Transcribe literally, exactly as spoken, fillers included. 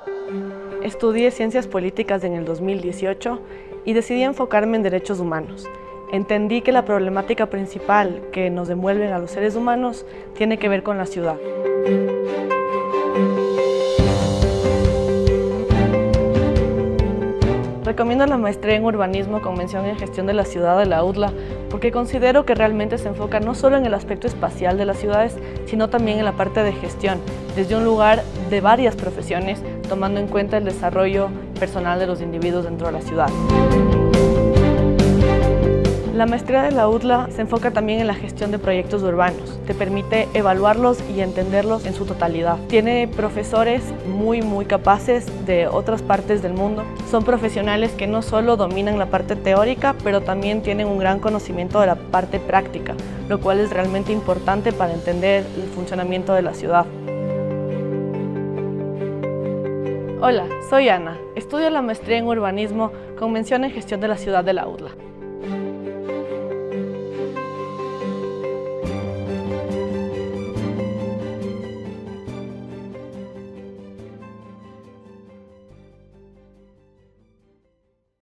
Estudié Ciencias Políticas en el dos mil dieciocho y decidí enfocarme en derechos humanos. Entendí que la problemática principal que nos envuelve a los seres humanos tiene que ver con la ciudad. Recomiendo la maestría en urbanismo con mención en gestión de la ciudad de la U D L A porque considero que realmente se enfoca no solo en el aspecto espacial de las ciudades, sino también en la parte de gestión, desde un lugar de varias profesiones, tomando en cuenta el desarrollo personal de los individuos dentro de la ciudad. La maestría de la U D L A se enfoca también en la gestión de proyectos urbanos. Te permite evaluarlos y entenderlos en su totalidad. Tiene profesores muy, muy capaces de otras partes del mundo. Son profesionales que no solo dominan la parte teórica, pero también tienen un gran conocimiento de la parte práctica, lo cual es realmente importante para entender el funcionamiento de la ciudad. Hola, soy Ana. Estudio la maestría en urbanismo con mención en gestión de la ciudad de la U D L A.